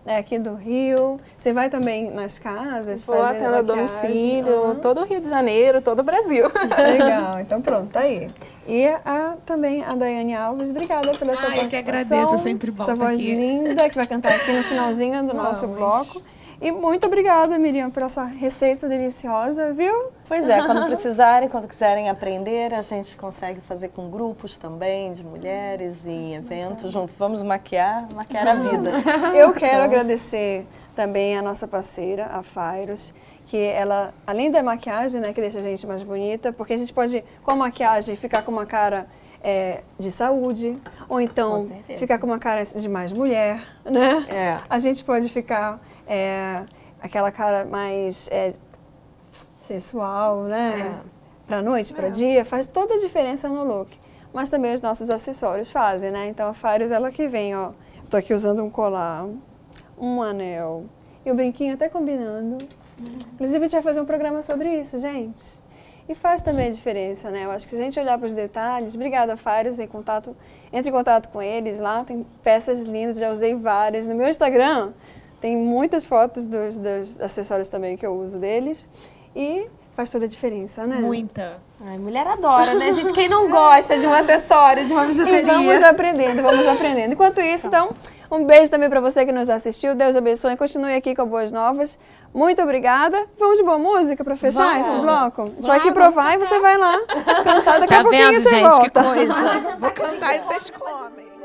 né, aqui do Rio. Você vai também nas casas Vou fazer atendo a maquiagem? domicílio, Aham. todo o Rio de Janeiro, todo o Brasil. Legal, então pronto, tá aí. E a, também a Daiane Alves, obrigada pela sua Ah, eu que participação. agradeço, é sempre bom Essa estar voz aqui. linda que vai cantar aqui no finalzinho do nosso Vamos. bloco. E muito obrigada, Miriam, por essa receita deliciosa, viu? Pois é, quando precisarem, quando quiserem aprender, a gente consegue fazer com grupos também, de mulheres, em eventos, junto. Vamos maquiar, maquiar a vida. Eu quero agradecer também a nossa parceira, a Fairos, que ela, além da maquiagem, né, que deixa a gente mais bonita, porque a gente pode, com a maquiagem, ficar com uma cara é, de saúde, ou então ficar com uma cara de mais mulher, né? É. A gente pode ficar é, aquela cara mais é, sensual, né? Pra noite, pra dia, faz toda a diferença no look. Mas também os nossos acessórios fazem, né? Então a Fairos, ela que vem, ó. Tô aqui usando um colar, um anel e o brinquinho até combinando. Inclusive, a gente vai fazer um programa sobre isso, gente. E faz também a diferença, né? Eu acho que se a gente olhar para os detalhes... Obrigada, Fairos, em contato, entre em contato com eles lá. Tem peças lindas, já usei várias. No meu Instagram tem muitas fotos dos, dos acessórios também que eu uso deles. E faz toda a diferença, né? Muita. Ai, mulher adora, né, gente? Quem não gosta de um acessório, de uma bijuteria? E vamos aprendendo, vamos aprendendo. Enquanto isso, então, um beijo também para você que nos assistiu. Deus abençoe. Continue aqui com Boas Novas. Muito obrigada. Vamos de boa música para fechar Vamos. esse bloco? A gente Vamos, vai aqui provar e você vai lá cantar daqui a Tá pouquinho vendo, você gente? Que volta. coisa. Vou cantar e vocês comem.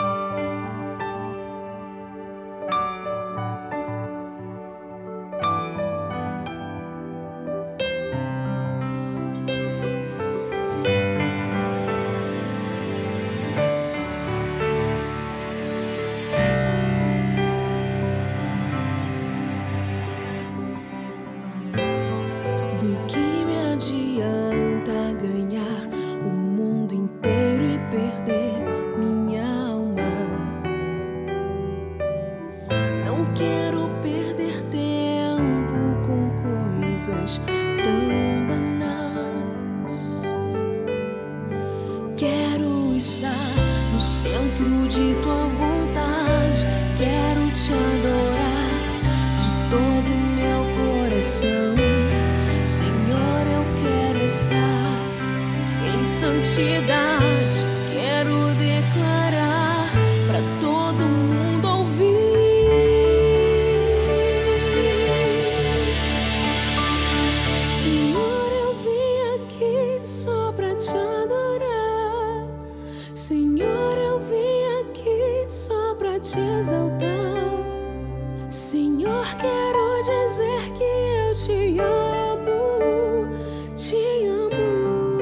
Do que me adianta ganhar o mundo inteiro e perder minha alma? Não quero perder tempo com coisas tão banais. Quero estar no centro de tua vontade. Quero te adorar de todo o meu coração. Senhor, eu quero estar em santidade. Quero declarar para todo mundo ouvir. Senhor, eu vim aqui só para te adorar. Senhor, eu vim aqui só para te exaltar. Senhor, quero dizer que eu te amo, te amo.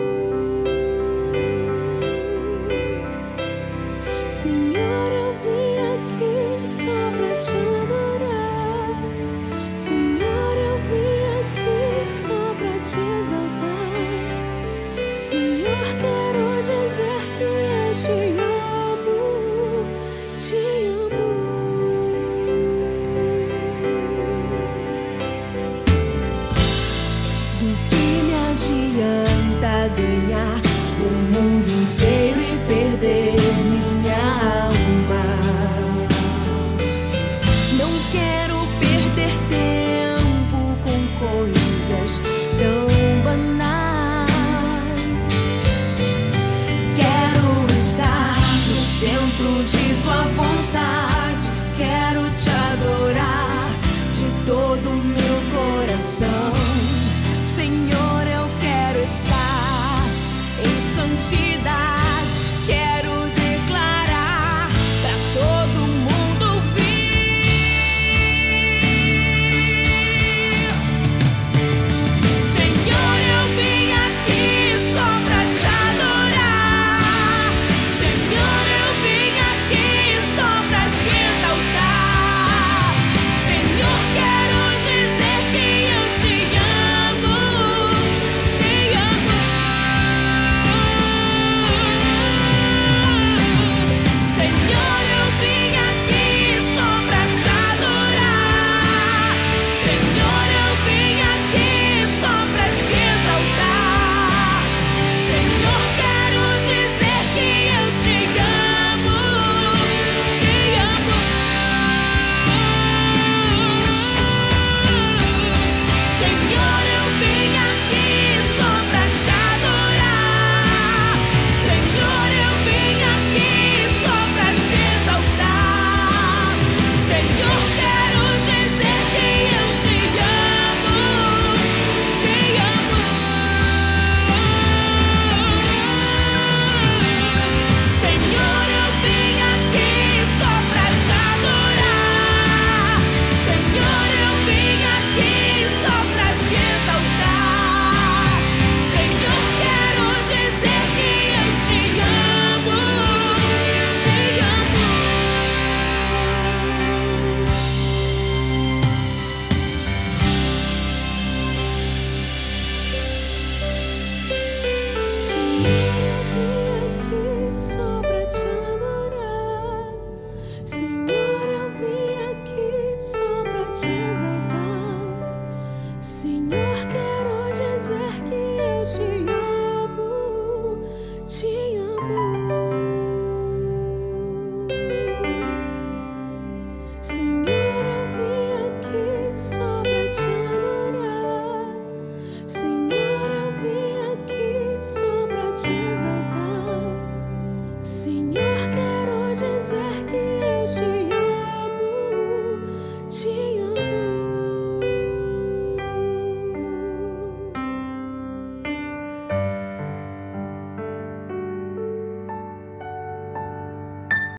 Senhor, eu vim aqui só pra te adorar. Senhor, eu vim aqui só pra te exaltar. Senhor, quero dizer que eu te amo, te amo. Do que me adianta ganhar